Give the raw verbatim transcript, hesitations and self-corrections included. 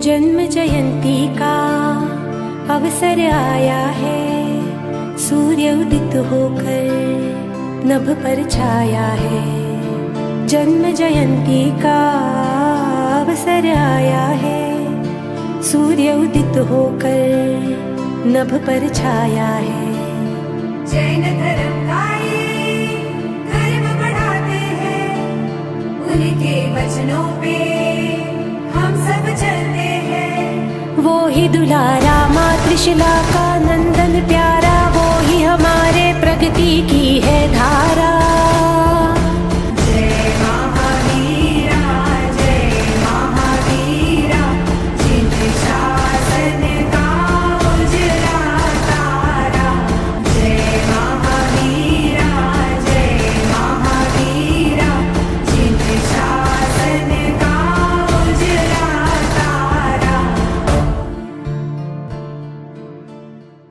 जन्म जयंती का अवसर आया है, सूर्य उदित होकर नभ पर छाया है। जन्म जयंती का अवसर आया है, सूर्य उदित होकर नभ पर छाया है। जैन धर्म का ये धर्म बढ़ाते हैं, उनके वचनों पे हम सब चलते हैं। वो ही दुलारा माँ त्रिशला का नंदन प्यारा, वो ही हमारे प्रगति की है धारा।